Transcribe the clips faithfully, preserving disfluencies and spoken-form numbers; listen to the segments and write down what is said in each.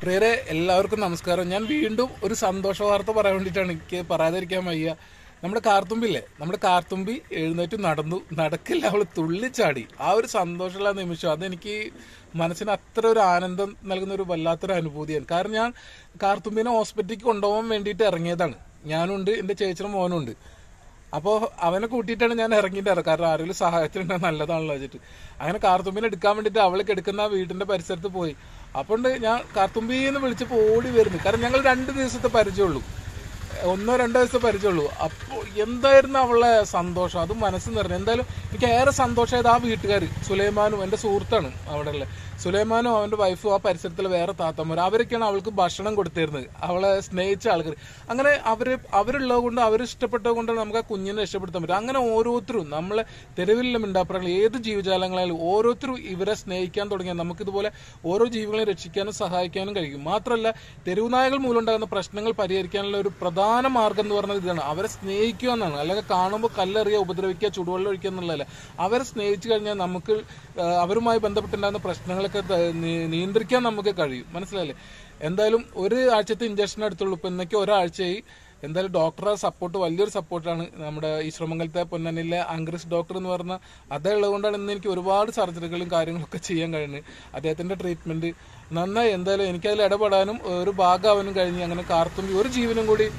പ്രിയരെ എല്ലാവർക്കും നമസ്കാരം. ഞാൻ വീണ്ടും ഒരു സന്തോഷ വാർത്ത പറയാൻ വേണ്ടിയിട്ടാണ്. എനിക്ക് പറയാതിരിക്കാൻ വയ്യ. നമ്മുടെ കാർത്തുമ്പില്ലേ, നമ്മുടെ കാർത്തുമ്പി എഴുന്നേറ്റ് നടന്നു, നടക്കില്ല, അവൾ തുള്ളിച്ചാടി. ആ ഒരു സന്തോഷമുള്ള നിമിഷം അതെനിക്ക് മനസ്സിന് അത്ര ഒരു ആനന്ദം നൽകുന്ന ഒരു വല്ലാത്തൊരു അനുഭൂതിയാണ്. കാരണം ഞാൻ കാർത്തുമ്പിനെ ഹോസ്പിറ്റലിലേക്ക് കൊണ്ടുപോകാൻ വേണ്ടിയിട്ട് ഇറങ്ങിയതാണ്. ഞാനുണ്ട്, എൻ്റെ ചേച്ചിയുടെ മോനുണ്ട്. അപ്പോൾ അവനെ കൂട്ടിയിട്ടാണ് ഞാൻ ഇറങ്ങിയിട്ടാറ്. കാരണം ആരെങ്കിലും സഹായത്തിനുണ്ടെങ്കിൽ നല്ലതാണല്ലോ വെച്ചിട്ട്. അങ്ങനെ കാർത്തുമ്പിനെ എടുക്കാൻ വേണ്ടിയിട്ട് അവൾക്ക് എടുക്കുന്ന ആ വീടിൻ്റെ പരിസരത്ത് പോയി. അപ്പോൾ ഞാൻ കാർത്തുമ്പിന്ന് വിളിച്ചപ്പോൾ ഓടി വരുന്നു. കാരണം ഞങ്ങൾ രണ്ട് ദിവസത്തെ പരിചയമുള്ളൂ, ഒന്നോ രണ്ടോ ദിവസത്തെ പരിചയമുള്ളൂ. അപ്പോൾ എന്തായിരുന്നു അവളെ സന്തോഷം, അത് മനസ്സ് നിറഞ്ഞു. എന്തായാലും എനിക്ക് ഏറെ സന്തോഷമായത് ആ വീട്ടുകാർ, സുലൈമാനും എൻ്റെ സുഹൃത്താണ് അവിടെ ഉള്ളത്. സുലൈമാനും അവൻ്റെ വൈഫും ആ പരിസരത്തിലെ വേറെ താത്തമാരും, അവരൊക്കെയാണ് അവൾക്ക് ഭക്ഷണം കൊടുത്തിരുന്നത്, അവളെ സ്നേഹിച്ച ആൾക്കാർ. അങ്ങനെ അവർ അവരുള്ളത് കൊണ്ട്, അവരിഷ്ടപ്പെട്ടത് കൊണ്ടാണ് നമുക്ക് ആ കുഞ്ഞിനെ രക്ഷപ്പെടുത്താൻ പറ്റും. അങ്ങനെ ഓരോരുത്തരും നമ്മളെ തെരുവിലും മിണ്ടാപ്പറങ്ങൾ ഏത് ജീവജാലങ്ങളായാലും ഓരോരുത്തരും ഇവരെ സ്നേഹിക്കാൻ തുടങ്ങിയാൽ നമുക്കിതുപോലെ ഓരോ ജീവികളെ രക്ഷിക്കാനും സഹായിക്കാനും കഴിയും. മാത്രമല്ല, തെരുവ് നായകൾ മൂലം ഉണ്ടാകുന്ന പ്രശ്നങ്ങൾ പരിഹരിക്കാനുള്ള ഒരു പ്രധാന മാർഗം എന്ന് പറഞ്ഞത് ഇതാണ്: അവരെ സ്നേഹിക്കുക എന്നാണ്. അല്ലെങ്കിൽ കാണുമ്പോൾ കല്ലെറിയുക, ഉപദ്രവിക്കുക, ചുടുവെള്ളം ഒഴിക്കുക എന്നുള്ളതല്ല. അവരെ സ്നേഹിച്ചു കഴിഞ്ഞാൽ നമുക്ക് അവരുമായി ബന്ധപ്പെട്ടുണ്ടാകുന്ന പ്രശ്നങ്ങളൊക്കെ നിയന്ത്രിക്കാൻ നമുക്ക് കഴിയും. മനസ്സിലായില്ലേ? എന്തായാലും ഒരു ആഴ്ചത്തെ ഇഞ്ചക്ഷൻ എടുത്തുള്ളൂ. ഇപ്പൊ ഇന്നേക്ക് ഒരാഴ്ചയായി. എന്തായാലും ഡോക്ടറെ സപ്പോർട്ട് വലിയൊരു സപ്പോർട്ടാണ്. നമ്മുടെ ഈശ്വരമംഗലത്തെ പൊന്നനിലെ അംഗ്രിസ് ഡോക്ടർ എന്ന് പറഞ്ഞാൽ അതേ ഉള്ളതുകൊണ്ടാണ് ഇന്ന് എനിക്ക് ഒരുപാട് സർജറികളും കാര്യങ്ങളൊക്കെ ചെയ്യാൻ കഴിഞ്ഞത്. അദ്ദേഹത്തിന്റെ ട്രീറ്റ്മെന്റ് നന്നായി. എന്തായാലും എനിക്കതിൽ ഇടപെടാനും ഒരു ഭാഗമാവാനും കഴിഞ്ഞ്. അങ്ങനെ കാർത്തുമ്പി ഒരു ജീവനും കൂടി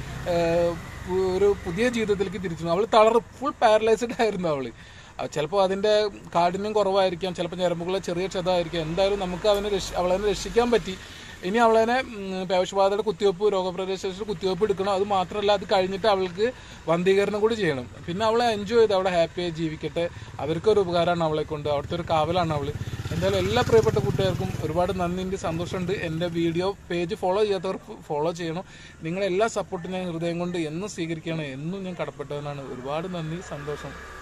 ഒരു പുതിയ ജീവിതത്തിലേക്ക് തിരിച്ചു. അവൾ തളർ ഫുൾ പാരലൈസ്ഡ് ആയിരുന്നു അവള്. ചിലപ്പോൾ അതിൻ്റെ കാഠിന്യം കുറവായിരിക്കാം, ചിലപ്പോൾ ഞരമ്പുകളെ ചെറിയ ക്ഷതമായിരിക്കാം. എന്തായാലും നമുക്ക് അവനെ രക്ഷ അവളെ രക്ഷിക്കാൻ പറ്റി. ഇനി അവളെ പേവിഷബാധയുടെ കുത്തിവയ്പ്പ്, രോഗപ്രതിരോധ കുത്തിവയ്പ്പ് എടുക്കണം. അത് മാത്രമല്ല, അത് കഴിഞ്ഞിട്ട് അവൾക്ക് വന്ധീകരണം കൂടി ചെയ്യണം. പിന്നെ അവളെ എൻജോയ് ചെയ്ത് അവിടെ ഹാപ്പിയായി ജീവിക്കട്ടെ. അവർക്കൊരു ഉപകാരമാണ് അവളെ കൊണ്ട്, അവിടുത്തെ ഒരു കാവലാണ് അവൾ. എന്തായാലും എല്ലാ പ്രിയപ്പെട്ട കൂട്ടുകാർക്കും ഒരുപാട് നന്ദി, എനിക്ക് സന്തോഷമുണ്ട്. എൻ്റെ വീഡിയോ പേജ് ഫോളോ ചെയ്യാത്തവർ ഫോളോ ചെയ്യണം. നിങ്ങളുടെ എല്ലാ സപ്പോർട്ടും ഞാൻ ഹൃദയം കൊണ്ട് എന്നും സ്വീകരിക്കുകയാണ്. എന്നും ഞാൻ കടപ്പെട്ടവനാണ്. ഒരുപാട് നന്ദി, സന്തോഷം.